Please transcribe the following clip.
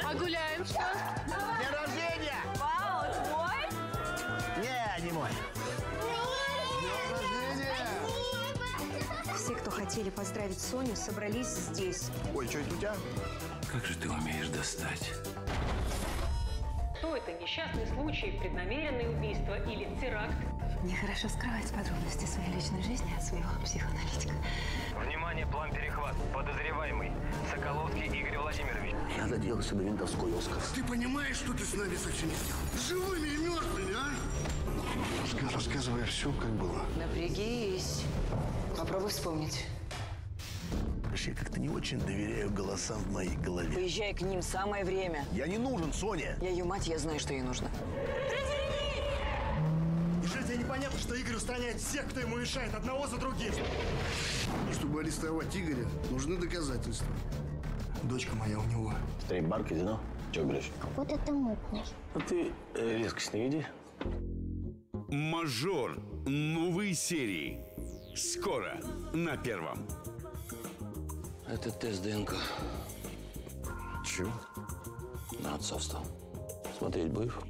А гуляем что? День рождения! Вау, твой? Не мой. День рождения! Все, кто хотели поздравить Соню, собрались здесь. Ой, что это у тебя? Как же ты умеешь достать? Что это, несчастный случай, преднамеренное убийство или теракт? Нехорошо скрывать подробности своей личной жизни от своего психоаналитика. Внимание, план перехват. Подозреваемый. Соколовский Игорь Владимирович. Я доделался до ментовской Оскар. Ты понимаешь, что ты с нами сочинил? Живыми и мертвыми, а? Рассказывай все, как было. Напрягись. Попробуй вспомнить. Я как-то не очень доверяю голосам в моей голове. Поезжай к ним, самое время. Я не нужен, Соня. Я ее мать, я знаю, что ей нужно. Неужели тебе непонятно, что Игорь устраняет всех, кто ему мешает, одного за другим? Чтобы арестовать Игоря, нужны доказательства. Дочка моя у него. Стрип-бар, казино. Че говоришь? Вот это мутный. А ты резкость не веди. Мажор. Новые серии. Скоро на Первом. Это тест ДНК. Чего? На отцовство. Смотреть будешь?